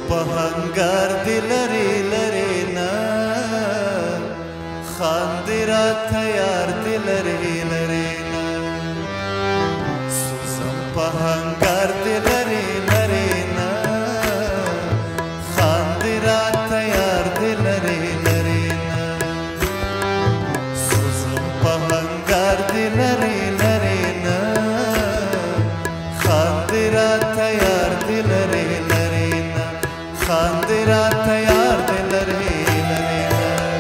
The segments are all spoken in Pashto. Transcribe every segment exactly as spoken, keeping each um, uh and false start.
پهنګار دی لري لري نه خاندي راته یار دی لري لري نه سوزم پهنګار دی لري لري نه خاندي راته یار دی لري لري نه سوزم پهنګار دی لري لري نه خاندي راته یار دی لري لري نه خاندي راته یار دی لري لري نه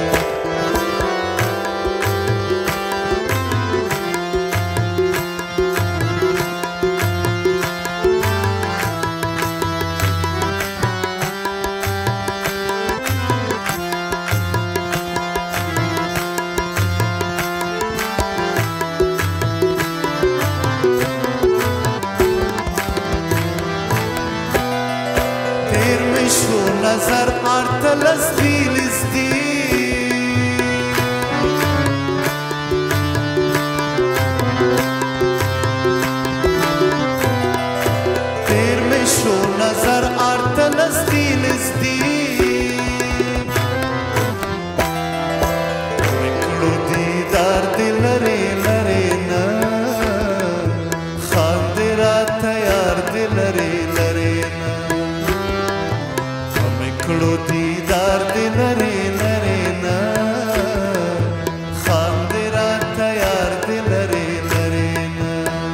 شو نظر ارتلس دیلز دی تیر میں شو نظر ارتلس دیلز دی مکڑو دیدار دی لري لري نا خاندي راته یار دی لري لري نا کړو دیدار دی لري لري نه خاندي راته یار دی لري لري نه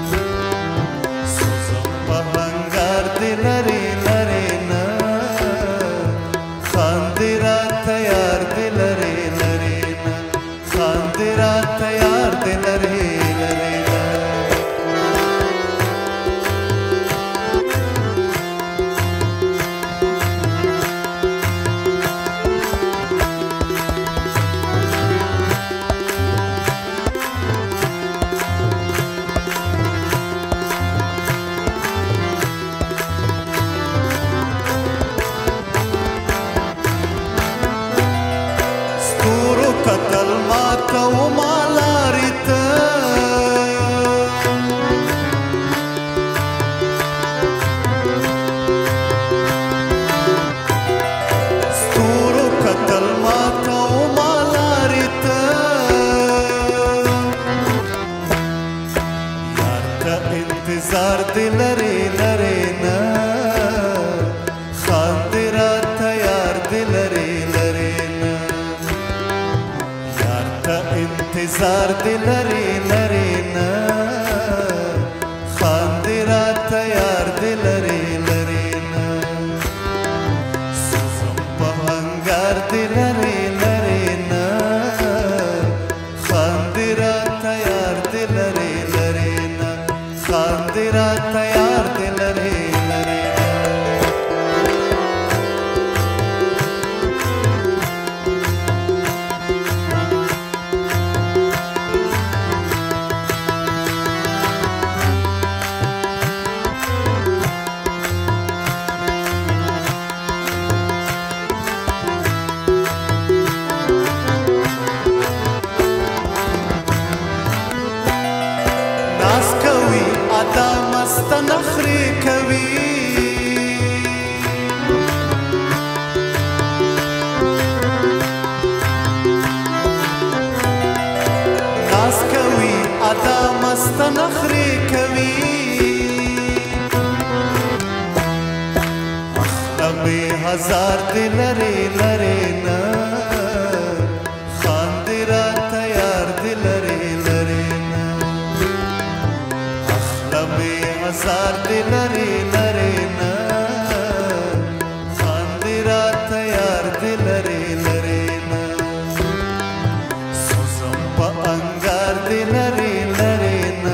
سوزم پهنګار دی لري لري نه خاندي راته یار دی لري لري نه خاندي راته یار دی لري لري نه قتل ماته وما لارې ته ستورو قتل ماته وما لارې ته یار ته انتظار دی لري لري نه خاندي راته یار دی لري لري نه انتظار دی لري لري نه خاندي راته یار دی لري لري نه سوزم پهنګار دی لري لري نه خاندي راته یار دی لري لري نه خاندي راته یار دی لري لري ادا مست نخري کوي ناز کوي ادا مست نخري کوي اخلبي هزار دی لري لري نه خاندي راته یار دی لري لري نه هزار دی لري لري نه خاندي راته یار دی لري لري نه سوزم په انګار دی لري لري نه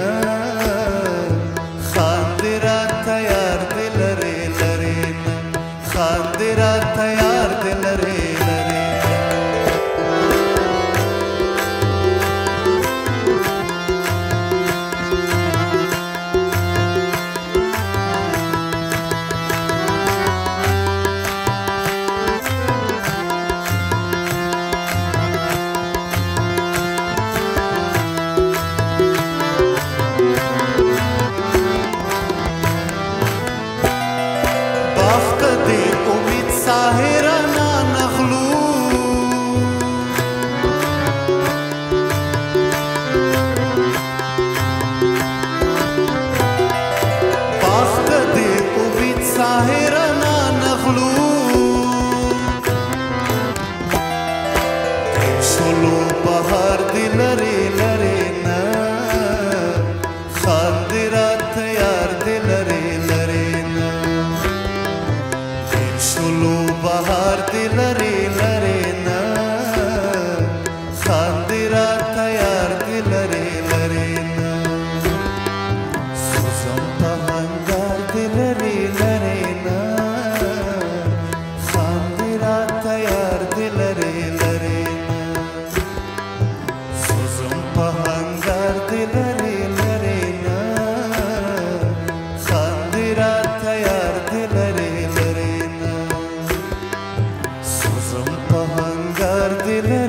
خاندي راته یار دی لري لري نه خاندي راته یار دی لري لري انګار دل